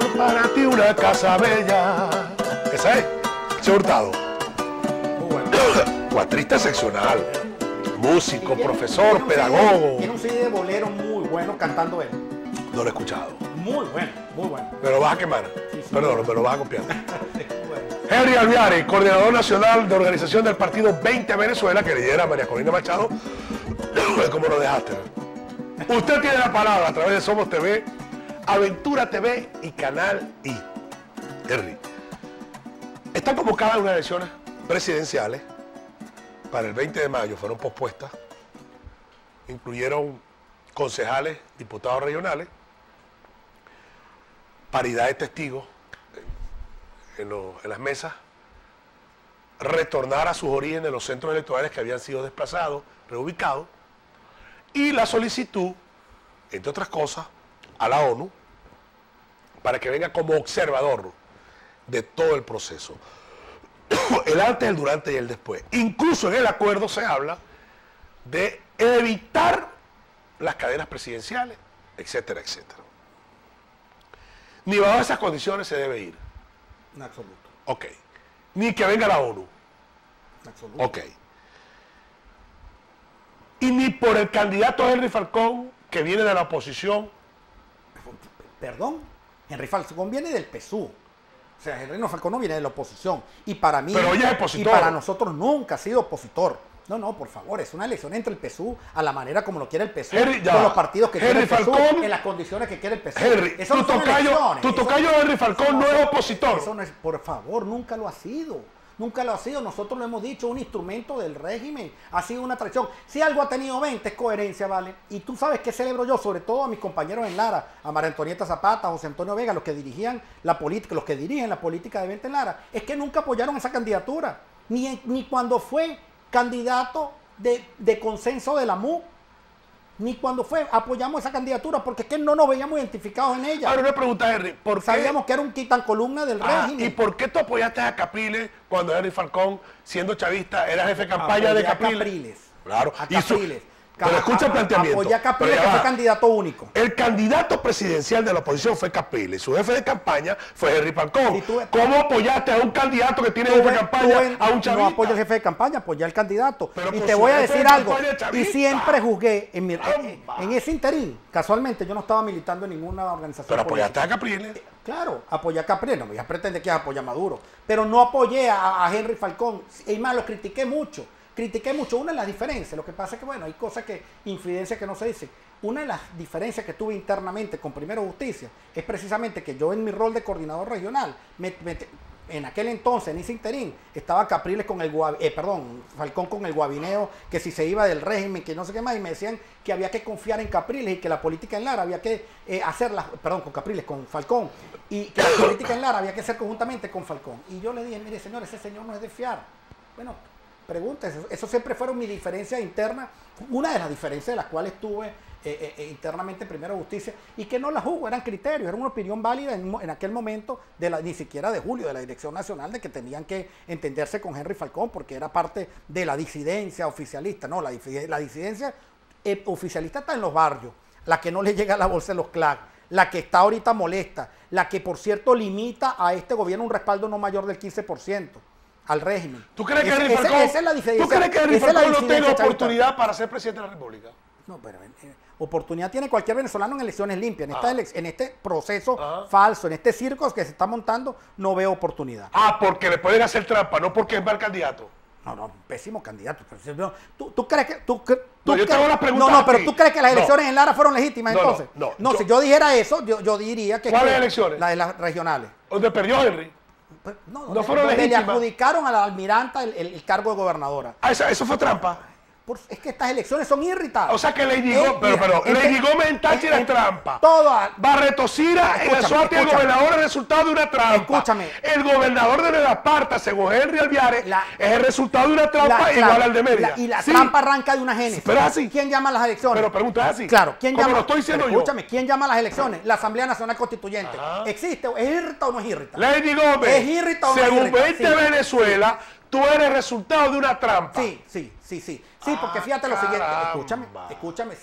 para ti una casa bella. ¿Esa es? Che Hurtado. Muy bueno. Cuatrista excepcional. Músico, profesor, pedagogo. Tiene un CD de bolero muy bueno cantando él. No lo he escuchado. Muy bueno, muy bueno. Me lo vas a quemar. Sí, sí. Perdón, me lo vas a copiar. Bueno. Henry Alviare, coordinador nacional de organización del partido 20 Venezuela, que lidera María Corina Machado. ¿Cómo lo dejaste? Usted tiene la palabra a través de Somos TV, Aventura TV y Canal I. Henry, están convocadas unas elecciones presidenciales para el 20 de mayo, fueron pospuestas, incluyeron concejales, diputados regionales, paridad de testigos en las mesas, retornar a sus orígenes los centros electorales que habían sido desplazados, reubicados, y la solicitud, entre otras cosas, a la ONU para que venga como observador de todo el proceso. El antes, el durante y el después. Incluso en el acuerdo se habla de evitar las cadenas presidenciales, etcétera, etcétera. Ni bajo esas condiciones se debe ir. En absoluto. Ok. Ni que venga la ONU. En absoluto. Ok. Y ni por el candidato Henry Falcón, que viene de la oposición. Perdón, Henry Falcón viene del PSUV. O sea, Henry Falcón no viene de la oposición. Y para mí, Pero ella es opositor. y para nosotros nunca ha sido opositor. No, no, por favor, es una elección entre el PSUV a la manera como lo quiere el PSUV, Henry, ya con va. los partidos que Henry quiere el PSUV, Falcón, en las condiciones que quiere el PSUV. Henry, Eso no son elecciones. tu tocayo Henry Falcón no es opositor. Eso no es, por favor, nunca lo ha sido. Nunca lo ha sido. Nosotros lo hemos dicho, un instrumento del régimen. Ha sido una traición. Si algo ha tenido 20 es coherencia, ¿vale? Y tú sabes que celebro yo, sobre todo a mis compañeros en Lara, a María Antonieta Zapata, a José Antonio Vega, los que dirigían la política, los que dirigen la política de 20 en Lara, es que nunca apoyaron esa candidatura. Ni cuando fue candidato de consenso de la MU. Ni cuando fue, apoyamos esa candidatura, porque es que no nos veíamos identificados en ella. Ahora una pregunta, Henry. ¿Por qué? Sabíamos que era un quitan columna del régimen. ¿Y por qué tú apoyaste a Capriles cuando Henry Falcón, siendo chavista, era jefe de campaña de Capriles? Claro. A Capriles. Pero escucha el planteamiento. Apoyé a Capriles, Pero que ya fue va. candidato único. El candidato presidencial de la oposición fue Capriles. Su jefe de campaña fue Henry Falcón. Si tú- ¿Cómo apoyaste a un candidato que tiene jefe de campaña a un chavista? No apoyo al jefe de campaña, apoyé al candidato. Pero Y con te su voy a jefe decir de algo. campaña Y chavista. siempre juzgué en Caramba. ese interín. Casualmente yo no estaba militando en ninguna organización Pero apoyaste política. a Capriles. Claro, apoyé a Capriles, no me voy a pretender que apoya a Maduro, pero no apoyé a Henry Falcón. Es más, lo critiqué mucho. Una de las diferencias, lo que pasa es que, bueno, hay cosas que, infidencias que no se dicen. Una de las diferencias que tuve internamente con Primero Justicia es precisamente que yo en mi rol de coordinador regional, en aquel entonces, en ese interín, estaba Capriles con Falcón con el guabineo, que si se iba del régimen, que no sé qué más, y me decían que había que confiar en Capriles y que la política en Lara había que con Falcón, y que la política en Lara había que hacer conjuntamente con Falcón. Y yo le dije, mire señor, ese señor no es de fiar. Bueno, pregúntese, eso siempre fueron mis diferencias internas, una de las diferencias de las cuales tuve internamente Primero Justicia, y que no la juzgo, eran criterios, era una opinión válida en aquel momento, ni siquiera de Julio, de la Dirección Nacional, de que tenían que entenderse con Henry Falcón, porque era parte de la disidencia oficialista. No, la disidencia oficialista está en los barrios, la que no le llega a la bolsa de los CLAC, la que está ahorita molesta, la que por cierto limita a este gobierno un respaldo no mayor del 15%. Al régimen. ¿Tú crees que Henry Falcón no tenga oportunidad para ser presidente de la República? No, pero oportunidad tiene cualquier venezolano en elecciones limpias. En este proceso falso, en este circo que se está montando, no veo oportunidad. Porque le pueden hacer trampa, no porque es mal candidato. No, pésimo candidato. ¿Tú crees que...? Yo te hago la pregunta No, pero ¿tú crees que las elecciones en Lara fueron legítimas entonces? No, si yo dijera eso, yo diría que... ¿Cuáles elecciones? Las de las regionales. ¿Dónde perdió Henry? No fueron le legítimas. adjudicaron a la almiranta el cargo de gobernadora. Eso fue trampa. Es que estas elecciones son irritadas. O sea que Lady Gómez en Táchira es trampa. Barreto Sira en Anzoátegui, el gobernador, es el resultado de una trampa. Escúchame. El gobernador de Nueva Esparta, según Henry Alviare, es el resultado de una trampa igual al de Mérida. Y la trampa arranca de una génesis. Pero es así. ¿Quién llama a las elecciones? Pero pregunta es así. Claro, ¿quién llama? Como lo estoy diciendo yo. Escúchame, ¿quién llama a las elecciones? La Asamblea Nacional Constituyente. ¿Existe? ¿Es irrita o no es irrita? Lady Gómez, ¿Es irrita o no es según irrita? 20 Venezuela, tú eres resultado de una trampa. Sí, porque fíjate lo siguiente, escúchame, sí,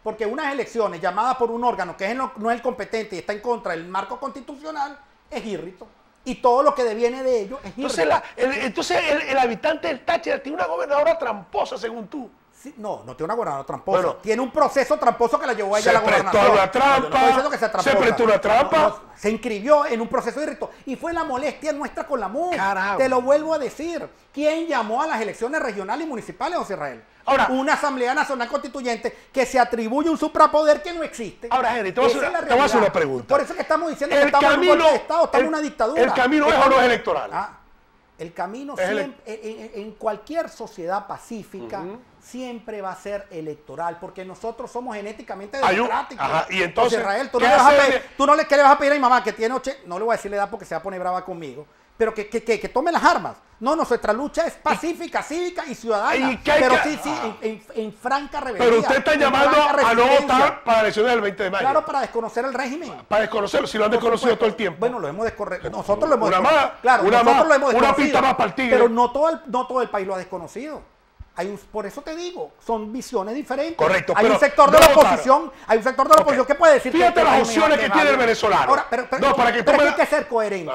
porque unas elecciones llamadas por un órgano que no es el competente y está en contra del marco constitucional es irrito. Y todo lo que deviene de ello es irrito. Entonces el habitante del Táchira tiene una gobernadora tramposa, según tú. Sí, no tiene una gobernadora tramposa. Bueno, tiene un proceso tramposo que la llevó a ella a la gobernación. Se prestó una trampa. Se prestó una trampa. Se inscribió en un proceso de irrito. Y fue la molestia nuestra con la MUD. Carajo. Te lo vuelvo a decir. ¿Quién llamó a las elecciones regionales y municipales, José Israel? Ahora, una Asamblea Nacional Constituyente que se atribuye un suprapoder que no existe. Ahora, Henry, te voy a hacer una pregunta. Por eso es que estamos diciendo que estamos en un golpe de Estado, estamos en una dictadura. ¿El camino es o no es electoral? El camino siempre, en cualquier sociedad pacífica siempre va a ser electoral, porque nosotros somos genéticamente democráticos. Y entonces, Israel, ¿qué le vas a pedir a mi mamá que tiene 8? No le voy a decir la edad porque se va a poner brava conmigo. Pero que tome las armas. No, nuestra lucha es pacífica, cívica y ciudadana. Pero en franca rebeldía. Pero usted está llamando a no votar para las elecciones del 20 de mayo. Claro, para desconocer el régimen. Para desconocerlo, si lo han desconocido todo el tiempo. Bueno, lo hemos desconocido. Nosotros lo hemos desconocido. Claro, nosotros lo hemos desconocido. Una pista más para el tigre. Pero no todo el país lo ha desconocido. Por eso te digo, son visiones diferentes. Correcto. Hay un sector de la oposición, que puede decir fíjate las opciones que tiene el venezolano. Ahora, pero hay que ser coherente.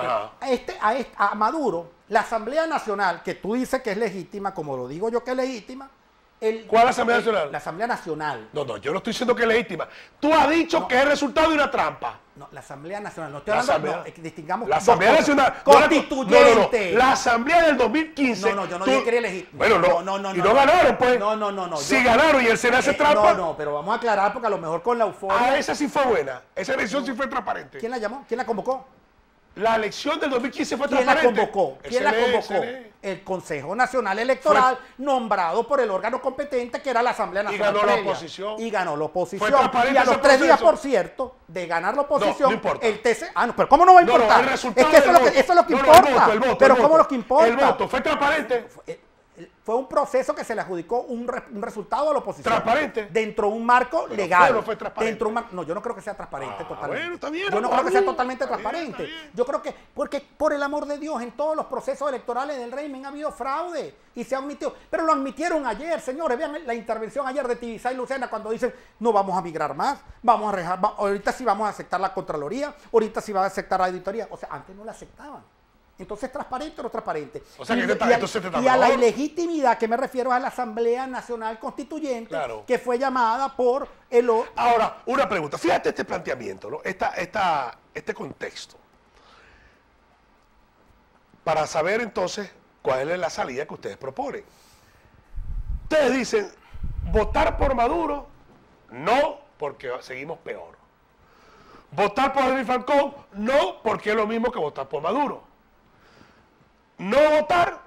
A Maduro, la Asamblea Nacional, que tú dices que es legítima, como lo digo yo que es legítima. ¿Cuál Asamblea Nacional? La Asamblea Nacional. No, yo no estoy diciendo que es legítima. Tú has dicho que es el resultado de una trampa. No, la Asamblea Nacional, no estoy hablando, distingamos la Asamblea Nacional constituyente. La Asamblea del 2015. Yo no dije que era legítima. Bueno, y no ganaron, pues. No. Si ganaron y el Senado hace trampa. No, pero vamos a aclarar porque a lo mejor con la euforia. Esa sí fue buena. Esa elección sí fue transparente. ¿Quién la llamó? ¿Quién la convocó? La elección del 2015 fue transparente. ¿Quién la convocó? El Consejo Nacional Electoral, nombrado por el órgano competente que era la Asamblea Nacional. Y ganó la oposición. Fue transparente. Y a los 3 días, por cierto, de ganar la oposición, no importa. el TC. Pero ¿cómo no va a importar? El resultado eso es lo que importa. Pero ¿cómo lo que importa? El voto fue transparente. Fue un proceso que se le adjudicó un resultado a la oposición. ¿Transparente? Dentro de un marco legal. No fue transparente. No, yo no creo que sea transparente totalmente. Bueno, está bien. Yo no creo que sea totalmente transparente. Yo creo que, porque por el amor de Dios, en todos los procesos electorales del régimen ha habido fraude y se ha admitido. Pero lo admitieron ayer, señores. Vean la intervención ayer de Tibisay y Lucena cuando dicen, no vamos a migrar más, vamos a dejar, ahorita sí vamos a aceptar la Contraloría, ahorita sí va a aceptar la auditoría. O sea, antes no la aceptaban. Entonces, ¿transparente o no transparente? O sea, y a la ilegitimidad que me refiero a la Asamblea Nacional Constituyente, claro, que fue llamada por el... Ahora, una pregunta. Fíjate este planteamiento, ¿no? Este contexto. Para saber, entonces, cuál es la salida que ustedes proponen. Ustedes dicen, votar por Maduro, no, porque seguimos peor. Votar por Henry Falcón, no, porque es lo mismo que votar por Maduro. No votar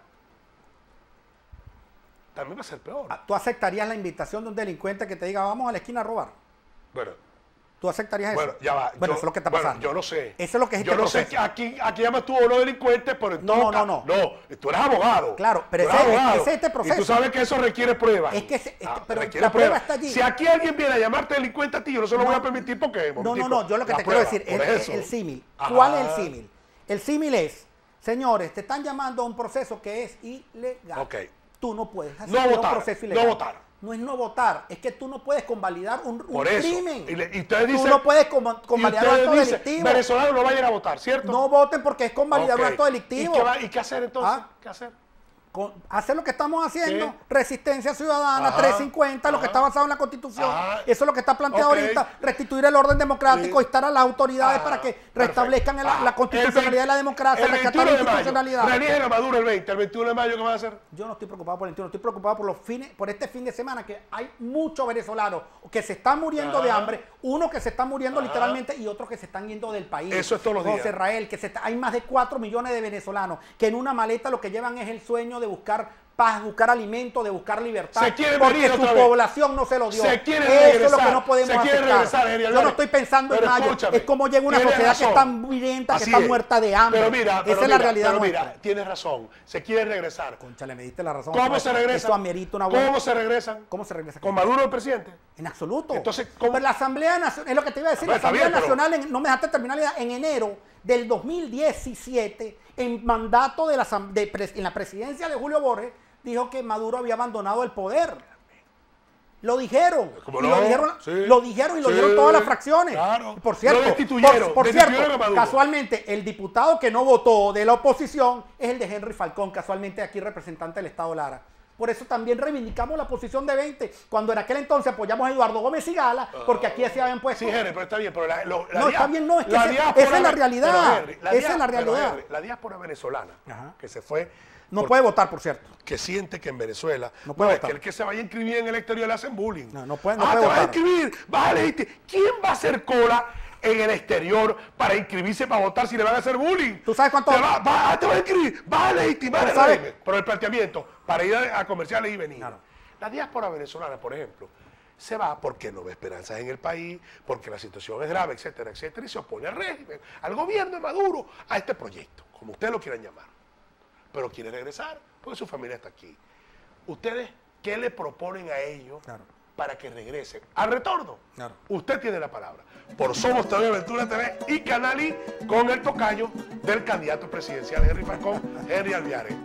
también va a ser peor. ¿Tú aceptarías la invitación de un delincuente que te diga vamos a la esquina a robar? Bueno. ¿Tú aceptarías eso? Ya va. Bueno, eso es lo que está pasando. Yo no sé. Eso es lo que es yo no sé aquí llamas tú o no delincuente, pero en todo caso. No, tú eres abogado. Claro, pero ese es este proceso. Y tú sabes que eso requiere pruebas. Es que pero la prueba está allí. Si aquí alguien viene a llamarte delincuente a ti, yo no se lo voy a permitir porque... No, yo lo que te quiero decir es el símil. ¿Cuál es el símil? El símil es, señores, te están llamando a un proceso que es ilegal. Okay. Tú no puedes hacer un proceso ilegal. No votar. No es no votar, es que tú no puedes convalidar un crimen. Y ustedes dicen, tú no puedes convalidar un acto delictivo. Venezolanos no vayan a votar, ¿cierto? No voten porque es convalidar un acto delictivo. ¿Y qué hacer entonces? ¿Qué hacer? Hacer lo que estamos haciendo, resistencia ciudadana, 350, lo que está basado en la Constitución. Eso es lo que está planteado ahorita, restituir el orden democrático, instar a las autoridades para que restablezcan la constitucionalidad de la democracia, rescatar la institucionalidad. Reeligen a Maduro el 21 de mayo, ¿qué van a hacer? Yo no estoy preocupado por el 21, estoy preocupado por este fin de semana, que hay muchos venezolanos que se están muriendo de hambre, uno que se está muriendo literalmente y otros que se están yendo del país. Eso es todos los días. José Israel, hay más de 4 millones de venezolanos que en una maleta lo que llevan es el sueño de buscar paz, buscar alimento, de buscar libertad, porque su población no se lo dio. Eso es lo que no podemos aceptar. Yo no estoy pensando en mayo, es como llega una sociedad que está murienta, que está muerta de hambre. Esa es la realidad nuestra. Mira, tienes razón, se quiere regresar. Cónchale, me diste la razón. ¿Cómo se regresa? Eso amerita una buena... ¿Cómo se regresan? ¿Cómo se regresa? ¿Con Maduro el presidente? En absoluto. Entonces, pero la Asamblea Nacional, es lo que te iba a decir, la Asamblea Nacional, no me dejaste terminar, en enero del 2017, en mandato en la presidencia de Julio Borges, dijo que Maduro había abandonado el poder. Lo dijeron. ¿Cómo Y no? lo dijeron, Sí. lo dijeron y lo Sí. dijeron todas las fracciones. Claro. Por cierto, Lo destituyeron. por Destituyeron a cierto, Maduro. casualmente, el diputado que no votó de la oposición es el de Henry Falcón, casualmente aquí representante del Estado Lara. Por eso también reivindicamos la posición de 20, cuando en aquel entonces apoyamos a Eduardo Gómez y Gala, porque aquí se habían puesto... Sí, Henry, pero está bien. Pero No, está bien, no, es que esa es la realidad. Esa es la realidad. La diáspora venezolana, Ajá. que se fue... No puede votar, por cierto. Que siente que en Venezuela No puede es votar. que el que se vaya a inscribir en el exterior le hacen bullying. No puede te vas a votar. inscribir, vale. ¿Quién va a hacer cola en el exterior para inscribirse para votar si le van a hacer bullying? ¿Tú sabes cuánto? Te vas a inscribir, vale, vale. ¿Sabes? Pero el planteamiento para ir a comerciales y venir. Claro. La diáspora venezolana, por ejemplo, se va porque no ve esperanzas en el país, porque la situación es grave, etcétera, etcétera, y se opone al régimen, al gobierno de Maduro, a este proyecto, como ustedes lo quieran llamar. Pero quiere regresar porque su familia está aquí. ¿Ustedes qué le proponen a ellos para que regresen? Al retorno, usted tiene la palabra. Por Somos TV, Aventura TV y Canal I, con el tocayo del candidato presidencial Henry Falcón, Henry Alviares.